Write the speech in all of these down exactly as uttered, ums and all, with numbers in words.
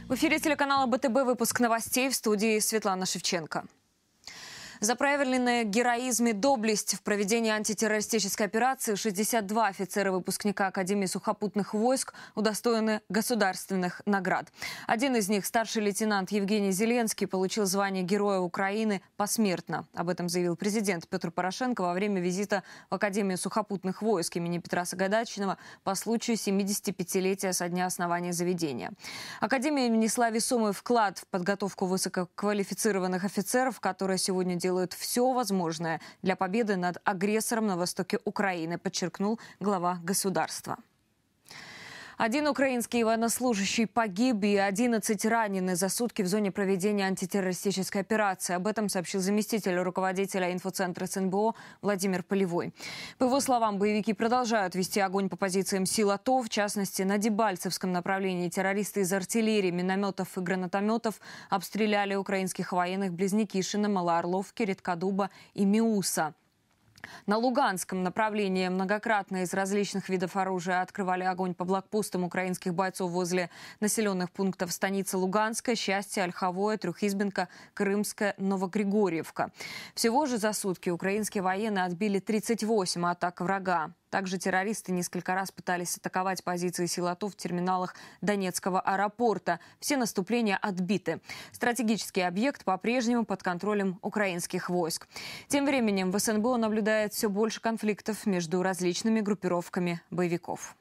В эфире телеканала Бэ Тэ Бэ выпуск новостей, в студии Светлана Шевченко. За проявленный героизм и доблесть в проведении антитеррористической операции шестьдесят два офицера-выпускника Академии сухопутных войск удостоены государственных наград. Один из них, старший лейтенант Евгений Зеленский, получил звание Героя Украины посмертно. Об этом заявил президент Петр Порошенко во время визита в Академию сухопутных войск имени Петра Сагайдачного по случаю семидесятипятилетия со дня основания заведения. Академия внесла весомый вклад в подготовку высококвалифицированных офицеров, которые сегодня делают делают все возможное для победы над агрессором на востоке Украины, подчеркнул глава государства. Один украинский военнослужащий погиб и одиннадцать ранены за сутки в зоне проведения антитеррористической операции. Об этом сообщил заместитель руководителя инфоцентра Эс Эн Бэ О Владимир Полевой. По его словам, боевики продолжают вести огонь по позициям сил А Тэ О. В частности, на Дебальцевском направлении террористы из артиллерии, минометов и гранатометов обстреляли украинских военных близ Никишина, Малоорловки, Редкодуба и Миуса. На Луганском направлении многократно из различных видов оружия открывали огонь по блокпостам украинских бойцов возле населенных пунктов станицы Луганская, Счастье, Ольховое, Трехизбенка, Крымская, Новогригорьевка. Всего же за сутки украинские военные отбили тридцать восемь атак врага. Также террористы несколько раз пытались атаковать позиции сил А Тэ О в терминалах Донецкого аэропорта. Все наступления отбиты. Стратегический объект по-прежнему под контролем украинских войск. Тем временем в Эс Эн Бэ О наблюдает все больше конфликтов между различными группировками боевиков.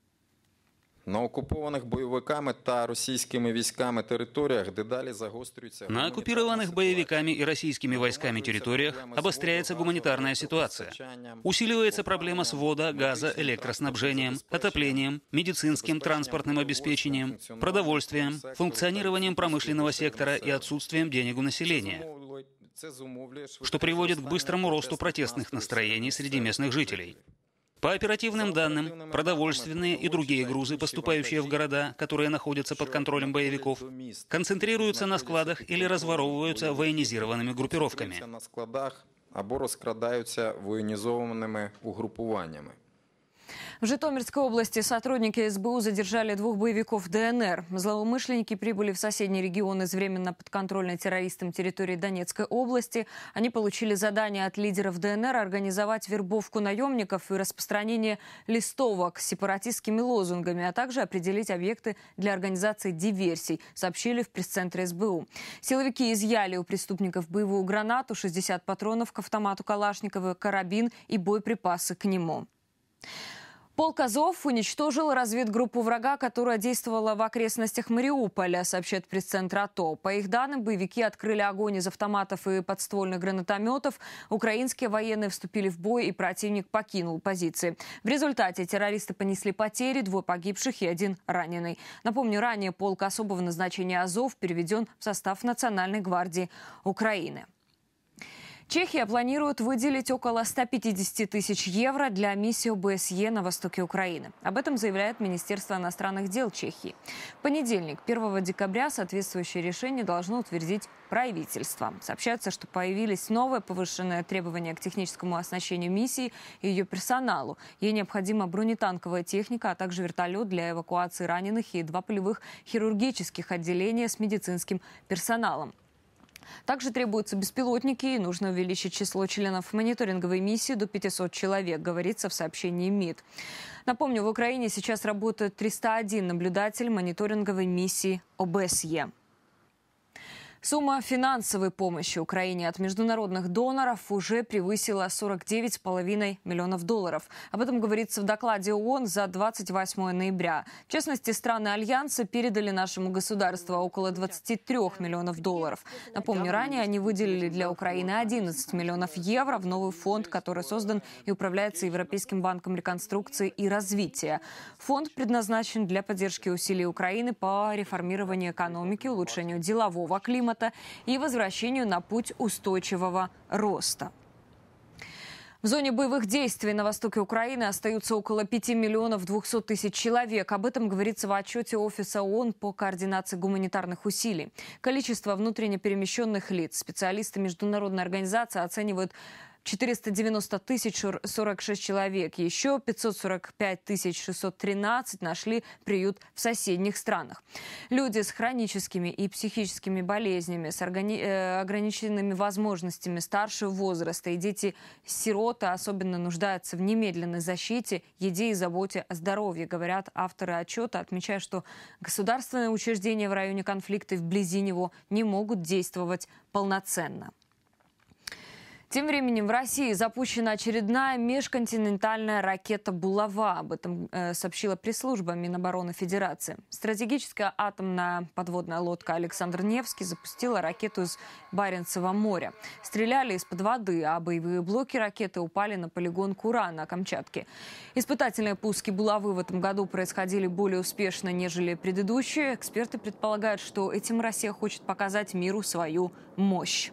На оккупованных боевиками та російськими військами територіях дедалі загострюється. На оккупированных боевиками и российскими войсками территориях обостряется гуманитарная ситуация. Усиливается проблема с водо-, газо-, электроснабжением, отоплением, медицинским, транспортным обеспечением, продовольствием, функционированием промышленного сектора и отсутствием денег у населения, что приводит к быстрому росту протестных настроений среди местных жителей. По оперативным данным, продовольственные и другие грузы, поступающие в города, которые находятся под контролем боевиков, концентрируются на складах или разворовываются военизированными группировками. На складах або розкрадаються воєнізованими угрупуваннями. В Житомирской области сотрудники Эс Бэ У задержали двух боевиков Дэ Эн Эр. Злоумышленники прибыли в соседний регион из временно подконтрольной террористам территории Донецкой области. Они получили задание от лидеров Дэ Эн Эр организовать вербовку наемников и распространение листовок с сепаратистскими лозунгами, а также определить объекты для организации диверсий, сообщили в пресс-центре Эс Бэ У. Силовики изъяли у преступников боевую гранату, шестьдесят патронов к автомату Калашникова, карабин и боеприпасы к нему. Полк Азов уничтожил разведгруппу врага, которая действовала в окрестностях Мариуполя, сообщает пресс-центр А Тэ О. По их данным, боевики открыли огонь из автоматов и подствольных гранатометов. Украинские военные вступили в бой, и противник покинул позиции. В результате террористы понесли потери, двое погибших и один раненый. Напомню, ранее полк особого назначения Азов переведен в состав Национальной гвардии Украины. Чехия планирует выделить около ста пятидесяти тысяч евро для миссии О Бэ Эс Е на востоке Украины. Об этом заявляет Министерство иностранных дел Чехии. В понедельник, первого декабря, соответствующее решение должно утвердить правительство. Сообщается, что появились новые повышенные требования к техническому оснащению миссии и ее персоналу. Ей необходима бронетанковая техника, а также вертолет для эвакуации раненых и два полевых хирургических отделения с медицинским персоналом. Также требуются беспилотники, и нужно увеличить число членов мониторинговой миссии до пятисот человек, говорится в сообщении МИД. Напомню, в Украине сейчас работает триста один наблюдатель мониторинговой миссии О Бэ Эс Е. Сумма финансовой помощи Украине от международных доноров уже превысила сорок девять с половиной миллионов долларов. Об этом говорится в докладе О О Н за двадцать восьмое ноября. В частности, страны Альянса передали нашему государству около двадцати трёх миллионов долларов. Напомню, ранее они выделили для Украины одиннадцать миллионов евро в новый фонд, который создан и управляется Европейским банком реконструкции и развития. Фонд предназначен для поддержки усилий Украины по реформированию экономики, улучшению делового климата и возвращению на путь устойчивого роста. В зоне боевых действий на востоке Украины остаются около пяти миллионов двухсот тысяч человек. Об этом говорится в отчете Офиса О О Н по координации гуманитарных усилий. Количество внутренне перемещенных лиц специалисты международной организации оценивают четыреста девяносто тысяч сорок шесть человек. Еще пятьсот сорок пять тысяч шестьсот тринадцать нашли приют в соседних странах. Люди с хроническими и психическими болезнями, с органи... э, ограниченными возможностями старшего возраста и дети-сироты особенно нуждаются в немедленной защите, еде и заботе о здоровье, говорят авторы отчета, отмечая, что государственные учреждения в районе конфликта и вблизи него не могут действовать полноценно. Тем временем в России запущена очередная межконтинентальная ракета «Булава». Об этом э, сообщила пресс-служба Минобороны Федерации. Стратегическая атомная подводная лодка «Александр Невский» запустила ракету из Баренцева моря. Стреляли из-под воды, а боевые блоки ракеты упали на полигон Кура на Камчатке. Испытательные пуски «Булавы» в этом году происходили более успешно, нежели предыдущие. Эксперты предполагают, что этим Россия хочет показать миру свою мощь.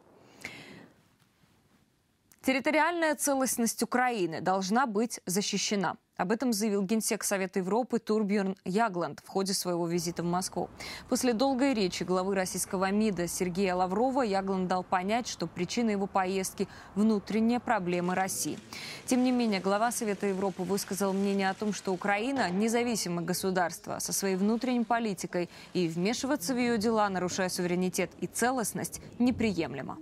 Территориальная целостность Украины должна быть защищена. Об этом заявил генсек Совета Европы Турбьерн Ягланд в ходе своего визита в Москву. После долгой речи главы российского МИДа Сергея Лаврова Ягланд дал понять, что причина его поездки – внутренние проблемы России. Тем не менее, глава Совета Европы высказал мнение о том, что Украина – независимое государство со своей внутренней политикой, и вмешиваться в ее дела, нарушая суверенитет и целостность, неприемлемо.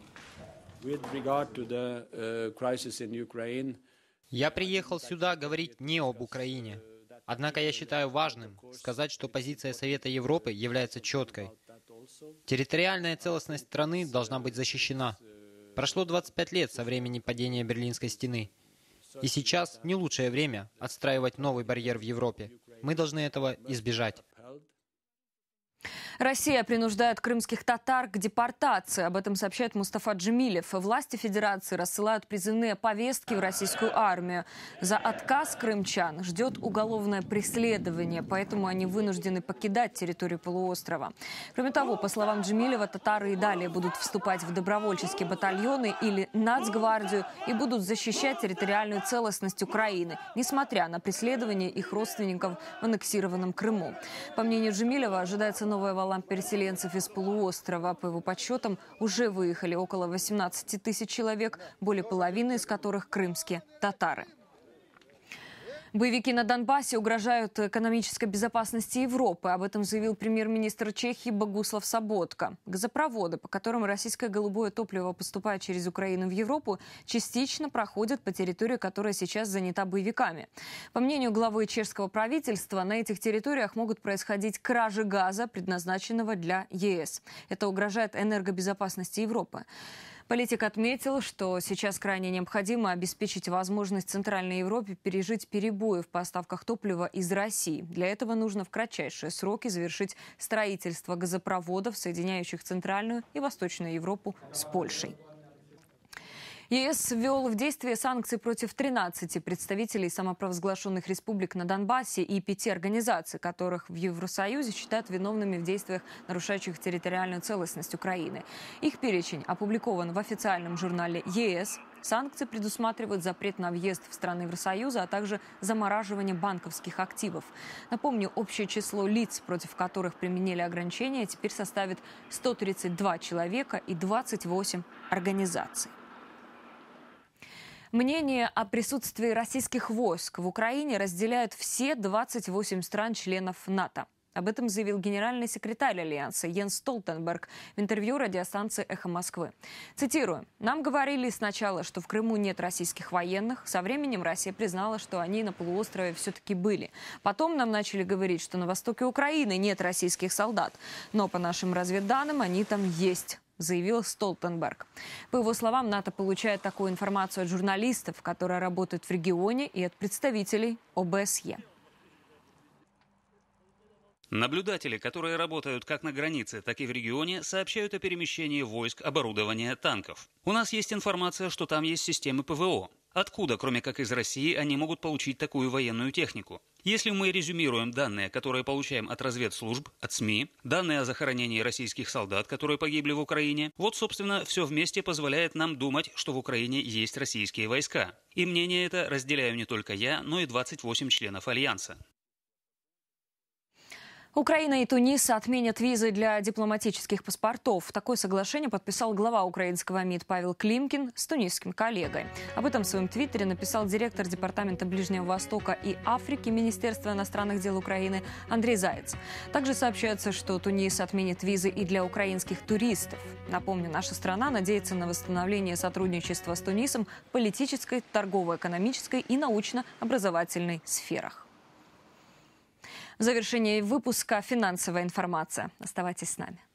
Я приехал сюда говорить не об Украине. Однако я считаю важным сказать, что позиция Совета Европы является четкой. Территориальная целостность страны должна быть защищена. Прошло двадцать пять лет со времени падения Берлинской стены. И сейчас не лучшее время отстраивать новый барьер в Европе. Мы должны этого избежать. Россия принуждает крымских татар к депортации. Об этом сообщает Мустафа Джемилев. Власти Федерации рассылают призывные повестки в российскую армию. За отказ крымчан ждет уголовное преследование, поэтому они вынуждены покидать территорию полуострова. Кроме того, по словам Джемилева, татары и далее будут вступать в добровольческие батальоны или нацгвардию и будут защищать территориальную целостность Украины, несмотря на преследование их родственников в аннексированном Крыму. По мнению Джемилева, ожидается новая волна переселенцев из полуострова. По его подсчетам, уже выехали около восемнадцати тысяч человек, более половины из которых крымские татары. Боевики на Донбассе угрожают экономической безопасности Европы. Об этом заявил премьер-министр Чехии Богуслав Соботка. Газопроводы, по которым российское голубое топливо поступает через Украину в Европу, частично проходят по территории, которая сейчас занята боевиками. По мнению главы чешского правительства, на этих территориях могут происходить кражи газа, предназначенного для ЕС. Это угрожает энергобезопасности Европы. Политик отметил, что сейчас крайне необходимо обеспечить возможность Центральной Европе пережить перебои в поставках топлива из России. Для этого нужно в кратчайшие сроки завершить строительство газопроводов, соединяющих Центральную и Восточную Европу с Польшей. ЕС ввел в действие санкции против тринадцати представителей самопровозглашенных республик на Донбассе и пяти организаций, которых в Евросоюзе считают виновными в действиях, нарушающих территориальную целостность Украины. Их перечень опубликован в официальном журнале ЕС. Санкции предусматривают запрет на въезд в страны Евросоюза, а также замораживание банковских активов. Напомню, общее число лиц, против которых применили ограничения, теперь составит сто тридцать два человека и двадцать восемь организаций. Мнение о присутствии российских войск в Украине разделяют все двадцать восемь стран-членов НАТО. Об этом заявил генеральный секретарь Альянса Йенс Столтенберг в интервью радиостанции «Эхо Москвы». Цитирую. «Нам говорили сначала, что в Крыму нет российских военных. Со временем Россия признала, что они на полуострове все-таки были. Потом нам начали говорить, что на востоке Украины нет российских солдат. Но по нашим разведданным они там есть», заявил Столтенберг. По его словам, НАТО получает такую информацию от журналистов, которые работают в регионе, и от представителей ОБСЕ. Наблюдатели, которые работают как на границе, так и в регионе, сообщают о перемещении войск, оборудования, танков. У нас есть информация, что там есть системы ПВО. Откуда, кроме как из России, они могут получить такую военную технику? Если мы резюмируем данные, которые получаем от разведслужб, от СМИ, данные о захоронении российских солдат, которые погибли в Украине, вот, собственно, все вместе позволяет нам думать, что в Украине есть российские войска. И мнение это разделяю не только я, но и двадцать восемь членов Альянса. Украина и Тунис отменят визы для дипломатических паспортов. Такое соглашение подписал глава украинского МИД Павел Климкин с тунисским коллегой. Об этом в своем твиттере написал директор Департамента Ближнего Востока и Африки Министерства иностранных дел Украины Андрей Заяц. Также сообщается, что Тунис отменит визы и для украинских туристов. Напомню, наша страна надеется на восстановление сотрудничества с Тунисом в политической, торгово-экономической и научно-образовательной сферах. В завершении выпуска финансовая информация. Оставайтесь с нами.